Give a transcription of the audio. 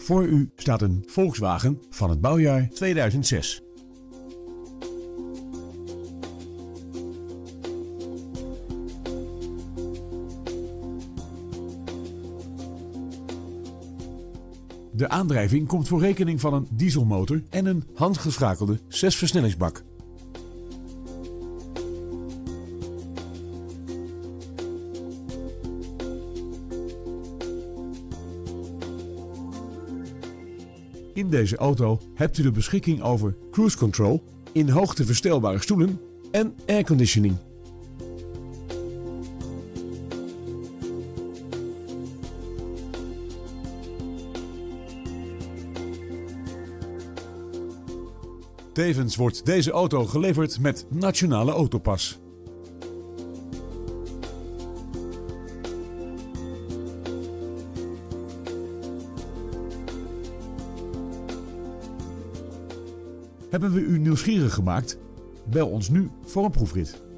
Voor u staat een Volkswagen van het bouwjaar 2006. De aandrijving komt voor rekening van een dieselmotor en een handgeschakelde 6-versnellingsbak. In deze auto hebt u de beschikking over cruise control, in hoogte verstelbare stoelen en airconditioning. Tevens wordt deze auto geleverd met Nationale Autopas. Hebben we u nieuwsgierig gemaakt? Bel ons nu voor een proefrit.